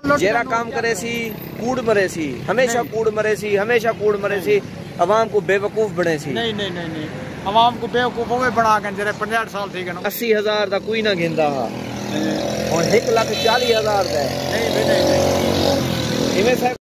जेरा काम करे सी कूड़ मरे सी, हमेशा कूड़ मरे सी, हमेशा कूड़ मरे सी, अवाम को बेवकूफ बने सी। नहीं नहीं नहीं नहीं, अवाम को बेवकूफ बना के जेरे 50 साल थी गए 80,000 का कोई ना गिनता हा और 1,40,000 का नहीं नहीं इवें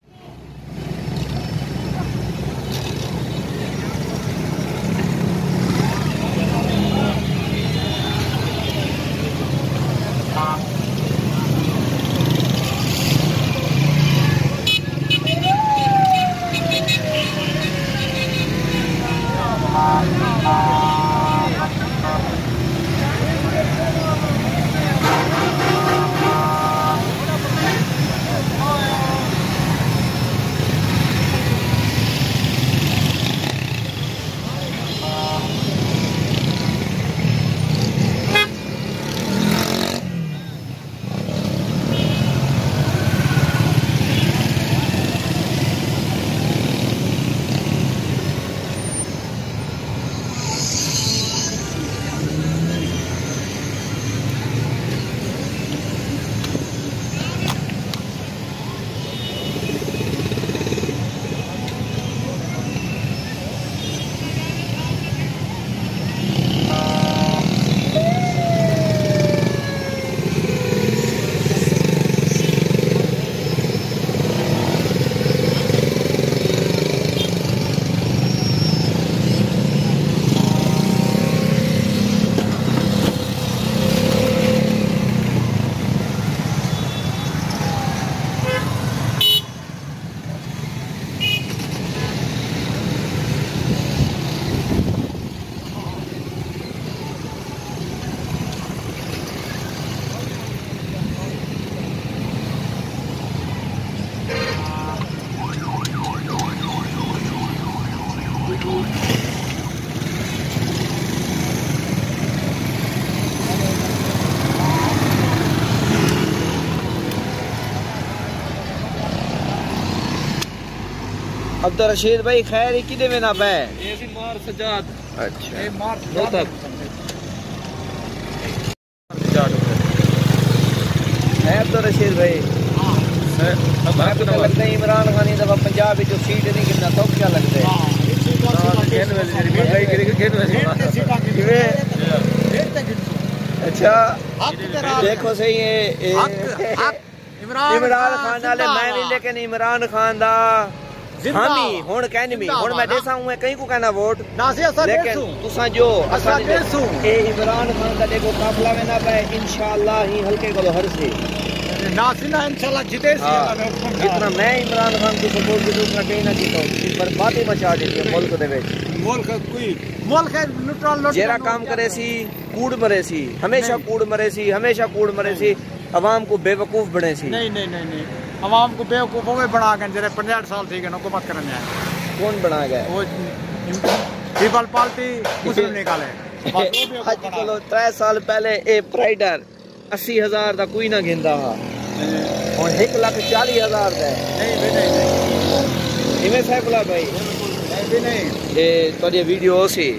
अब्दुल रशीद भाई खैर ही किदे में ना पे ये मार सजाद। अच्छा ये मार सजाद है अब्दुल रशीद भाई। अब लगता है इमरान खान दफा पंजाब जो सीट नहीं कितना तो क्या लगता है अच्छा देखो सही है इमरान खान वाले मैं भी लेकिन इमरान खान दा हामी हुन कहनी मी हुन मैं देसा हूं कहीं को कहना वोट लेकिन तुसा जो ए इमरान खान का देखो काफला में ना पाए इंशाअल्लाह ही हल्के को हर से नासिना इंशाल्लाह जीते जितना मैं इमरान खान को सपोर्ट की दूसरा कहीं ना जीतो बर्बादी मचा देती है मुल्क दे विच मुल्क न्यूट्रल जेरा काम करे सी कूड़ मरे सी, हमेशा कूड़ मरे सी, हमेशा कूड़ मरे सी, अवाम को बेवकूफ बने सी। नहीं नहीं नहीं नहीं, अवाम को बेवकूफ बना के जेरे 50 साल थी गए हुकूमत करने आए। कौन बना गया वो पीपल पार्टी मुस्लिम निकाले आज चलो 3 साल पहले ए प्राइडर 80,000 का कोई ना गिनता हा और 1,40,000 का नहीं नहीं इवें सैकुला भाई नहीं ये तो वीडियो सी